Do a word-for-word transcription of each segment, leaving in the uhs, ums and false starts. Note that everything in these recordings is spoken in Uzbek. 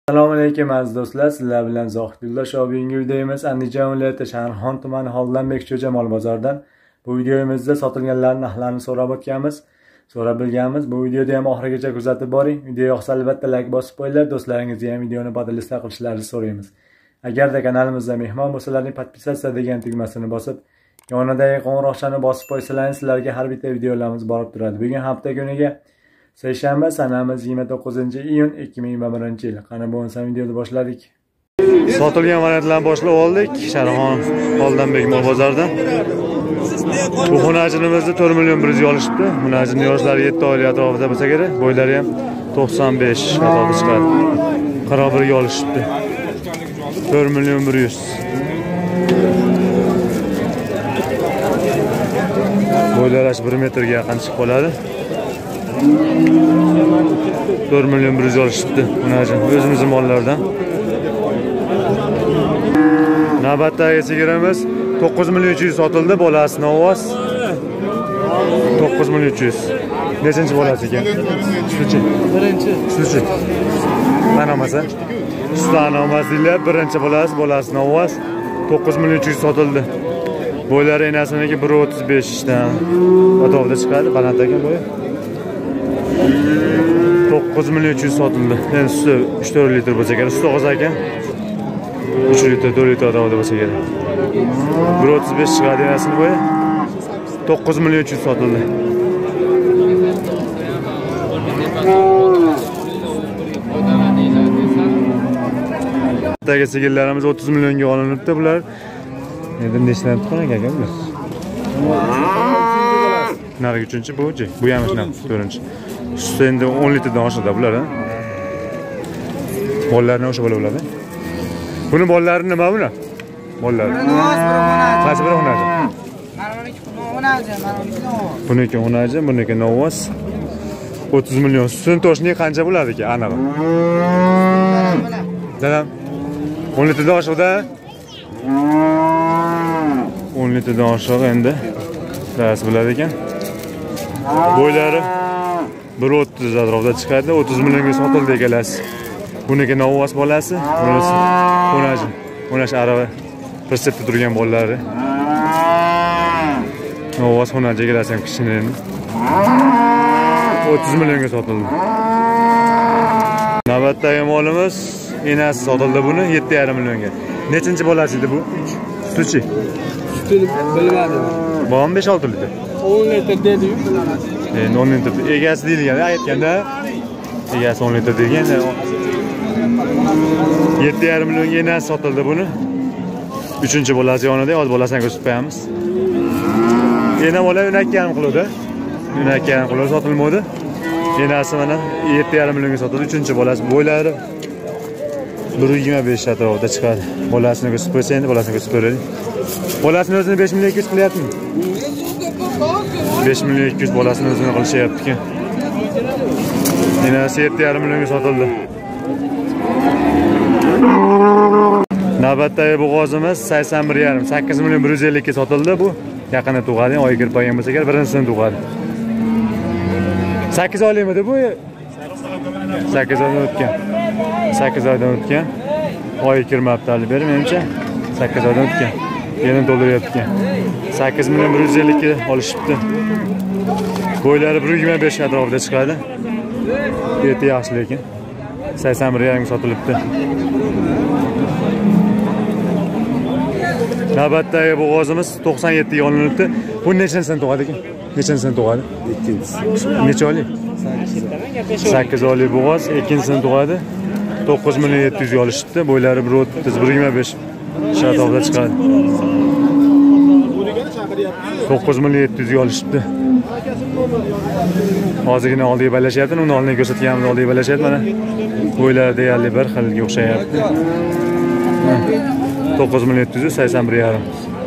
Assalomu alaykum aziz do'stlar, sizlar bilan Zohidullo Shobingi videomiz Andijon viloyati Shahrixon tumani Xollanbek Cho'ja mol bozoridan. Bu videomizda sotilganlarning narxlarini so'rab o'tganmiz, so'rab bilganmiz. Bu videoni ham oxirigacha kuzatib boring. Video yoqsa albatta like bosib qo'yinglar, do'stlaringizga ham videoni podlista qilishlarini so'raymiz. Agarda kanalimizda mehmon bo'lsalarning podpisatsiya degan tugmasini bosib, yonidagi qo'ng'iroqchani bosib qo'ysalar, sizlarga har bitta videolarimiz borib turadi. Bugun hafta kuniga seshanba, sanamiz yigirma to'qqizinchi iyun ikki ming yigirma birinchi yil. Qani bo'lsa videoni boshladik. Sotilgan variantlarni boshlab oldik. Shahrixon Xollanbek mol bozoridan. Bu xonajinimizni to'rt million bir yuz olishibdi. Xonajin yoshlari yetti oylik atrofida bo'lsa kerak. Bo'ylari ham to'qson besh atrofida chiqadi. qirq bir ga olishibdi. to'rt million bir yuz. Bo'ylari bir metrga yaqin chiqib qoladi. to'rt million bir yuz olishibdi. Xonajin o'zimizning mollardan. Navbatdagi sigiramiz to'qqiz million uch yuz sotildi, bolasi Novvos. to'qqiz million uch yuz. Nechanchi bolasi ekan? Shuchi. Birinchi. Shuchi. Manamasa. Sutanomasizlar birinchi bolasi, bolasi Novvos. to'qqiz million uch yuz sotildi. Bo'ylari enasiniki bir o'ttiz besh dan atrofida chiqadi, baland ekan bo'yi. to'qqiz million uch yuz sotildi. Endi suti uch to'rt litr bo'lsa kerak, suti oz ekan. uch litr, to'rt litr atrofida bo'lsa kerak. bir o'ttiz besh chiqadi enasini bo'yi. to'qqiz million uch yuz sotildi. Dagi sigirlarimiz o'ttiz millionga olinibdi bular. Endi nechdan tuqqan ekan bular? Narigi uchinchi bu-chi? Bu ham shunaqa to'rtinchi. Suti endi o'n litrdan oshadi bular, ha? Bollarni o'sha bo'la bo'ladi. Buni bollari nima bular? Bollari. Qaysi biri xonajin? Buniki xonajin, buniki Novvos. o'ttiz million. Sutini to'shni qancha bo'ladi ekan, aniq? Dadam o'n litrdan oshadi. o'n litrdan oshiq endi. Dars bo'ladi ekan. Bo'ylari bir o'ttiz atrofida chiqadi. o'ttiz millionga sotildi egalasi. Buniki Novvos bolasi, bunisi xonajin. Xonash arava persepda turgan bolalari. Novvos xonajin egalasi ham kichkina. o'ttiz millionga sotildi. Navbatdagi molimiz enasi sotildi buni yetti yarim millionga. Nechinchi bolasi edi bu? Sutchi. Sutini bilmadim. Bo'm besh olti litr. o'n litr dedi-yu. Endi o'n litr egasi deyilgan, aytganda egasi o'n litr degan. yetti yarim millionga enasi sotildi buni. uchinchi bolasi yonida, oz bolasini ko'rsatib qo'yamiz. Ena bola o'n ikki yarim qiluvdi. o'n ikki yarim qiluvdi, sotilmadi. Enasi mana yetti yarim millionga sotildi. uchinchi bolasi bo'ylari bir yigirma besh atrofida chiqadi. Bolasini ko'rsatib qo'ysa endi bolasini ko'rsatib ko'raylik. Bolasini o'zini besh million ikki yuz qilyapti. besh million ikki yuz bolasini o'zini qilishyapti ekan. Enasi yetti yarim millionga sotildi. Navbatdagi bo'g'ozimiz sakson bir yarim, sakkiz million bir yuz ellik ga sotildi bu. Yaqinda tug'adi, oy kirib qolgan bo'lsa kerak, birinchisini tug'adi. sakkiz oylikmidi bu? sakkiz oydan o'tgan. sakkiz oydan o'tgan. Oy kirmabdi hali beri menimcha. sakkiz oydan o'tgan. Yana to'ldiryapti. sakkiz million bir yuz ellik ga olishibdi. Bo'ylari bir yigirma besh atrofida chiqadi. Eti yaxshi lekin. sakson bir yarim sotilibdi. Navbatdagi bo'g'ozimiz to'qson yetti ga olinibdi. Bu nechanchisidan tug'adi ekan? Nechanchisidan tug'adi? ikkinchisi. Necha oylik? sakkiz oylik bo'g'oz, ikkinchisini tug'adi. to'qqiz million yetti yuz ga olishibdi. Bo'ylari bir o'ttiz, bir yigirma besh atrofida chiqadi. to'qqiz million yetti yuz ga olishibdi. Hozirgina oldiga balashyapti, uni oldin ko'rsatganimiz oldiga balashyapti mana. Bo'ylari deyarli bir xilga o'xshayapti. to'qqiz million yetti yuz, sakson bir yarim.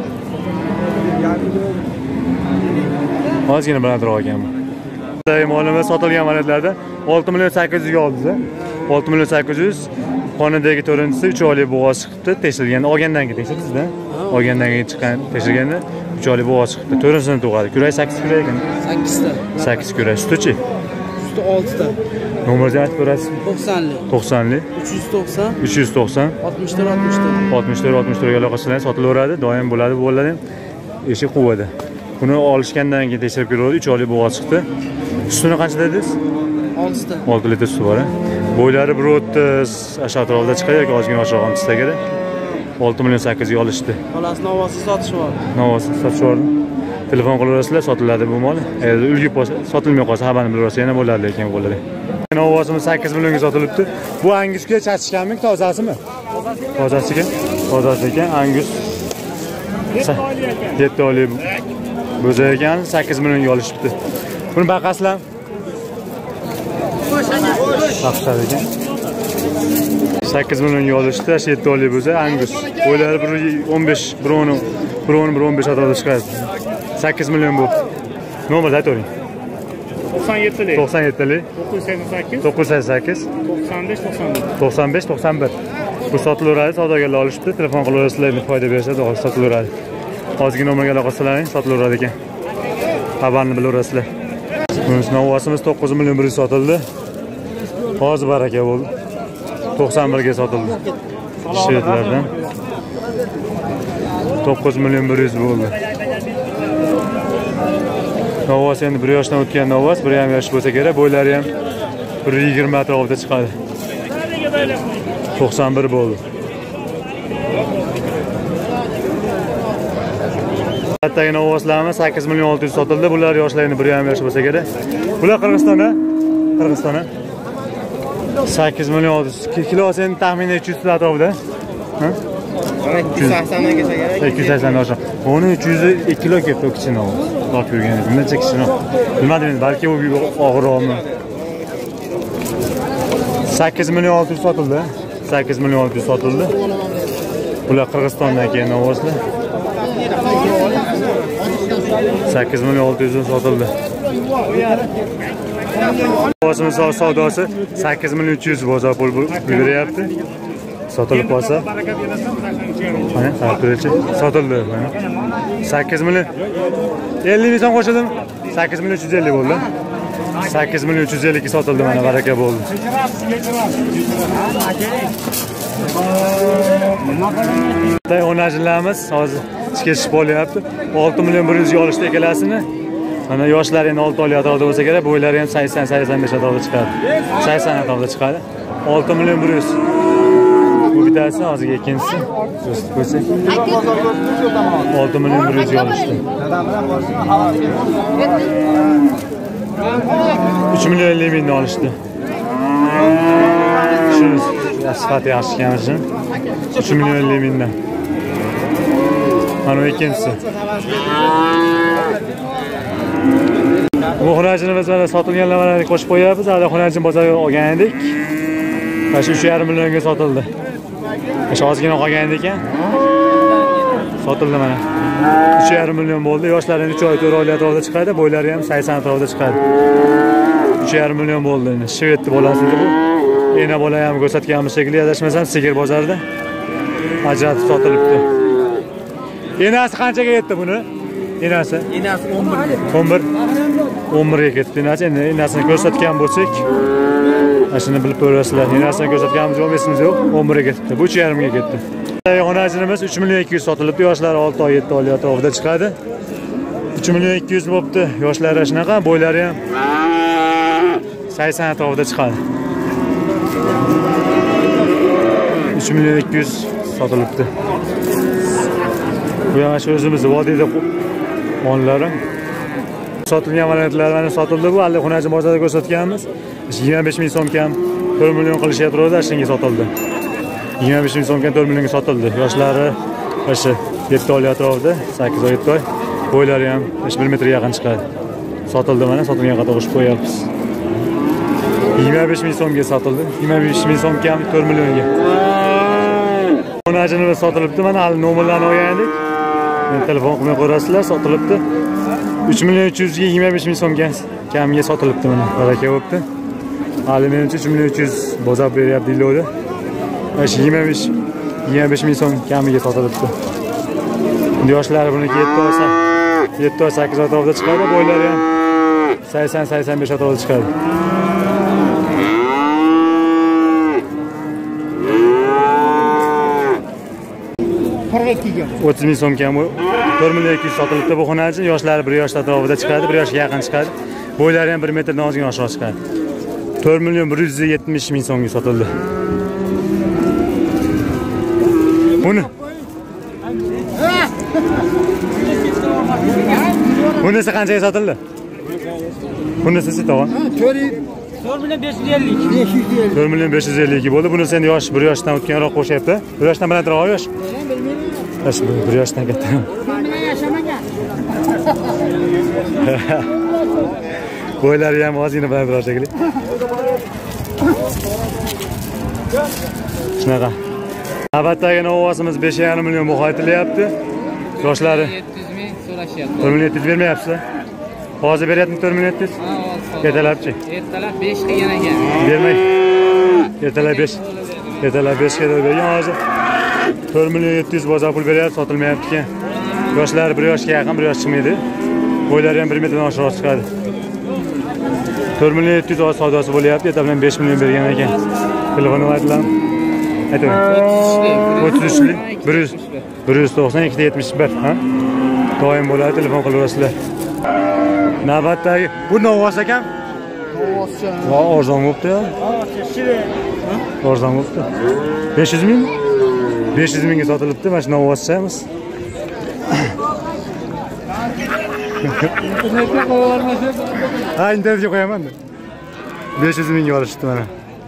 Hozirgina balandroq ekan. Dagi molimiz sotilgan variantlarda olti million sakkiz yuz ga oldi. olti million sakkiz yuz. Xonadagi to'rtinchisi uch oylik bo'g'oz chiqibdi, tekshirilganda, olgandan keyin tekshirdingizda. Olgandan keyin chiqqan, tekshirganda uch oylik bo'g'oz chiqibdi. to'rtinchisini tug'adi. Kurak sakkiz kurak ekan. sakkiz ta. sakkiz kurak. Sutichi? usti oltita. Nomerni aytib berasiz? to'qsonlik. to'qsonlik. uch yuz to'qson. uch yuz to'qson. oltmish to'rt oltmish to'rt. oltmish to'rt oltmish to'rt ga aloqa qiling, sotilaveradi, doim bo'ladi, bo'ladi. Eshik quvvada. Buni olishgandan keyin tekshirib ko'radi, uch oylik bo'g'oz chiqdi. Sutini qancha dedingiz? oltita. olti litr suti bor. Bo'ylari bir o'ttiz ash atrofida chiqadi yoki ozgina oshiqroq ham chiqsa kerak. olti million sakkiz ga olishdi. Xolasini ovozsiz sotish bor. Novosiz sotish bor. Telefon qilaverasizlar, sotiladi bu mol. Agar ulgib qolsa, sotilmay qolsa xabarni bilasiz, yana bo'ladi, lekin bo'ladi. Novosimiz sakkiz millionga sotilibdi. Bu Angusga chachishganmi, tozasimi? Tozasi ekan. Tozasi ekan, Angus. yetti oylik bo'za ekan, sakkiz millionga olishibdi. Buni baqaslar Baqashar ekan. sakkiz millionga olishdi, yetti oylik bo'za, Angus. Bo'ylari bir o'n besh, bir o'n, bir o'n, bir o'n besh atrofida chiqadi. sakkiz million bu. Nomerni aytavering. to'qson yettilik. to'qson yettilik. to'qqiz yuz sakson sakkiz. to'qqiz yuz sakson sakkiz. to'qson besh to'qson bir. to'qson besh to'qson bir. Bu sotilaveradi, savdogarlar olishdi, telefon qilaverasizlar, foyda bersa, sotilaveradi. Hozirgi nomerga aloqa qiling, sotilaveradi ekan. Xabarni bilaverasizlar. Bunisi Novosimiz to'qqiz million bir yuz sotildi. Hozir baraka bo'ldi. to'qson bir ga sotildi. Shvetlardan to'qqiz million bir yuz bo'ldi. Novos endi bir yoshdan o'tgan Novos, bir ham yosh bo'lsa kerak, bo'ylari ham bir yigirma atrofida chiqadi. to'qson bir bo'ldi. Hattagi Novoslarimiz sakkiz million olti yuz sotildi. Bular yoshlarning bir ham yosh bo'lsa kerak. Bular Qirg'izistonda, Qirg'izistonda sakkiz million olti yuz. Kilosi endi taxminan uch yuz atrofida. Ha? ikki yuz saksongacha kerak. ikki yuz sakson osha. Uni uch yuz ikki kilo ketdi o kichkina Novos. Tortib yurgan edi. Necha kichkina? Bilmadim endi, balki u og'irroqmi. sakkiz million olti yuz sotildi. sakkiz million olti yuz sotildi. Bular Qirg'izistondan kelgan Novoslar. sakkiz million olti yuz sotildi. Novosimiz savdosi sakkiz million uch yuz bozor pul beryapti. Sotilib qolsa. Mana tartibchi sotildi mana. sakkiz million ellik ming so'm qo'shildim. sakkiz million uch yuz ellik bo'ldi. sakkiz million uch yuz ellik ga sotildi, mana baraka bo'ldi. Tay onajlarimiz hozir chiqish bo'lyapti. olti million bir yuz ga olishdi ekalasini. Mana yoshlar endi olti oylik atrofida bo'lsa kerak, bo'ylari ham sakson sakson besh atrofida chiqadi. sakson atrofida chiqadi. olti million bir yuz. Bu bittasi, hozirgi ikkinchisi. Ko'rsatib qo'ysak. olti million bir yuz ga olishdi. uch million ellik mingdan olishdi. Shu sifati yaxshi ekan uchun uch million ellik mingdan. Mana ikkinchisi. Bu xonajinimiz mana sotilganlarni qo'shib qo'yapmiz. Hali xonajin bozorga olgan edik. Mana shu uch yarim millionga sotildi. O'sha ozgina qolgan ekan. Sotildi mana. uch yarim million bo'ldi. Yoshlarning uch oy to'rt oylik atrofida chiqadi, bo'ylari ham sakson atrofida chiqadi. uch yarim million bo'ldi. Shvedni bolasi bu. Ena bola ham ko'rsatganmiz shekilli, adashmasam sigir bozorida ajratib sotilibdi. Enasi qanchaga yetdi buni? Enasi? Enasi o'n bir ga. o'n bir. o'n bir ga ketdi. Enasi endi enasini ko'rsatgan bo'lsak, ashuni bilib ko'rasizlar. Enasini ko'rsatganimiz yo'q, esimiz yo'q. o'n bir ga ketdi. Bu uch yarim ga ketdi. Xonajinimiz uch million ikki yuz sotilibdi. Yoshlari olti oy yetti oylik atrofida chiqadi. uch million ikki yuz bo'pti. Yoshlari shunaqa, bo'ylari ham sakson atrofida chiqadi. uch million ikki yuz sotilibdi. Bu yana shu o'zimiz vodiyda mollari. Sotilgan variantlarni sotildi bu. Hali xonajin bozorida ko'rsatganmiz. yigirma besh ming so'm kam to'rt million qilishyapti, shunga sotildi. yigirma besh ming so'm kam to'rt millionga sotildi. Yoshlari o'sha yetti oylik atrofida, sakkiz oy yetti oy. Bo'ylari ham bir metr yaqin chiqadi. Sotildi mana, sotilgan qatoq qo'shib qo'yapmiz. yigirma besh ming so'mga sotildi. yigirma besh ming so'm kam to'rt millionga. Xonajinimiz sotilibdi. Mana hali nomerlarni olgan edik. Men telefon qilmay ko'rasizlar, sotilibdi. uch million uch yuz ga yigirma besh ming so'mga kamga sotilibdi mana. Baraka bo'pti. Hali menimcha uch million uch yuz bozor beryapti deyiladi. Mana yigirma besh yigirma besh ming so'm kamiga sotilibdi. Endi yoshlari buniki yetti olsa, yetti sakkiz atrofida chiqadi, bo'ylari ham sakson sakson besh atrofida chiqadi. qirq ikkiga. o'ttiz ming so'm kam bu. to'rt million ikki yuz sotilibdi bu xonachi. Yoshlari bir yosh atrofida chiqadi, bir yoshga yaqin chiqadi. Bo'ylari ham bir metrdan ozgina oshiq chiqadi. to'rt million bir yuz yetmish ming so'mga sotildi. Buni Bunisi qanchaga sotildi? Bunisi to'g'ri. to'rt million besh yuz ellik. to'rt million besh yuz ellik bo'ldi. Bunisi endi yosh, bir yoshdan o'tganroq qo'shyapti. bir yoshdan balandroq yosh. Bilmayman. bir yoshdan katta. Men bilan yashamagan. Bo'ylari ham ozgina balandroq shekilli. Shunaqa. Navbatdagi novvosimiz besh yarim million baho aytilyapti. Yoshlari yetti yuz ming so'rashyapti. to'rt million yetti yuz bermayapsiz. Hozir beryapmi to'rt million yetti yuz? Ha, hozir. Ertalabchi. Ertalab besh qilgan ekan. Bermay. Ertalab besh. Ertalab besh ga bergan hozir. to'rt million yetti yuz bozor pul beryapti, sotilmayapti ekan. Yoshlari bir yoshga yaqin, bir yosh chiqmaydi. Bo'ylari ham bir metrdan oshiqroq chiqadi. to'rt million yetti yuz savdosi bo'lyapti, erta bilan besh million bergan ekan. Telefon aytlam. Aytaman. o'ttiz uchlik bir yuz to'qson ikki yetmish bir, ha? Doim bo'ladi, telefon qilaverasizlar. Navbatdagi bu novvos ekan. Novvoscha. Va arzon bo'libdi. Arzon bo'libdi. besh yuz ming? besh yuz mingga sotilibdi, mana shu novvoschamiz. Internetga qo'yavermasa. Ha, internetga qo'yaman. besh yuz mingga olishdi mana.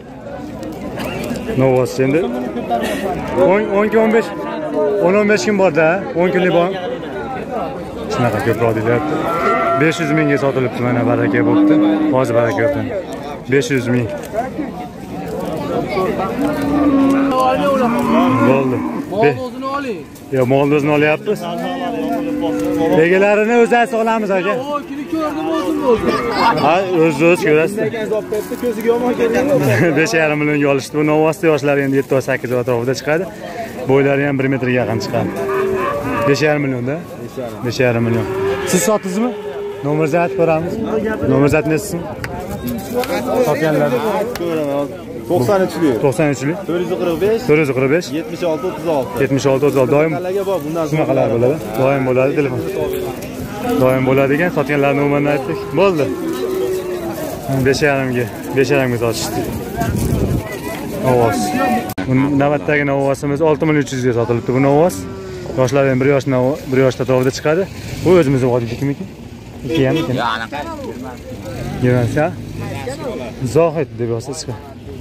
Novvos endi. o'n o'n besh o'n o'n besh kun bor-da, o'n kunlik bor. Shunaqa ko'proq deyapti. besh yuz mingga sotilibdi mana, baraka bo'pti. Hozir baraka yo'qdi. besh yuz ming. Bo'ldi. O'zini oling. Yo'q, molni o'zini olyapmiz. Egalarini o'zimiz olamiz aka. O, kuni ko'rdim o'zim bo'ldi. Ha, o'z-o'z ko'rasiz. Ko'ziga yomon kelgan. besh yarim millionga olishdi. Bu novvosda yoshlari endi yetti sakkiz atrofida chiqadi. Bo'ylari ham bir metrga yaqin chiqadi. besh yarim millionda? besh yarim million. Siz sotdingizmi? Nomeringizni aytib ko'ramiz. Nomeringizni aytmaysiz? Sotganlar. to'qson uchlik. to'qson uchlik. to'rt yuz qirq besh. to'rt yuz qirq besh. yetmish olti o'ttiz olti. yetmish olti o'ttiz olti doim. Talaga bor, bundan Shunaqalar bo'ladi. Doim bo'ladi telefon. Doim bo'ladi ekan, sotganlar nomerini aytdik. Bo'ldi. besh yarim ga, besh yarim ga sotishdi. Novvos. Navbatdagi novvosimiz olti million uch yuz ga sotilibdi bu novvos. Yoshlari ham bir yoshdan bir yoshda atrofida chiqadi. Bu o'zimizning vodiynikimiki? ikki ham ekan. Yo'q, anaqa. Yurasa? Zohid deb yozsa chiqadi.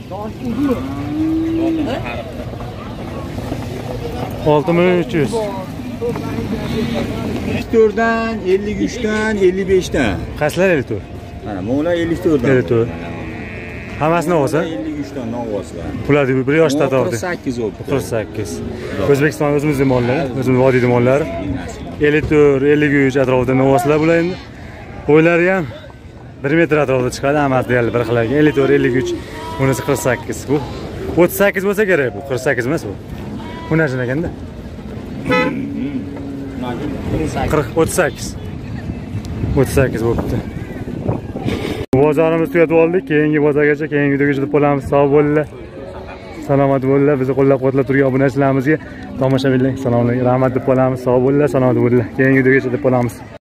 olti million uch yuz. ellik to'rtdan, ellik uchdan, ellik beshdan. Qaysilar ellik to'rt? Mana bular ellik to'rtdan. ellik to'rt. Hammasini olsa? ellik uchdan novvoslar. Bular bir yoshda atrofida. qirq sakkiz bo'libdi. qirq sakkiz. O'zbekiston o'zimizning mollari, o'zimizning vodiyning mollari. ellik to'rt, ellik uch atrofida novvoslar bular endi. Bo'ylari ham bir metr atrofida chiqadi, hammasi deyarli bir xil ekan. ellik to'rt, ellik uch, bunisi qirq sakkiz. Bu o'ttiz sakkiz bo'lsa kerak bu, qirq sakkiz emas bu. Bu narsa ekanda? qirq o'ttiz sakkiz. o'ttiz sakkiz bo'libdi. Bozorimizni tugatib oldik. Keyingi bozorgacha, keyingi videogacha deb qolamiz. Sog' bo'linglar. Salomat bo'linglar. Bizni qo'llab-quvvatlab turgan obunachilarimizga tomoshabinlar salomlar, rahmat deb qolamiz. Sog' bo'linglar, salomat bo'linglar. Keyingi videogacha deb qolamiz.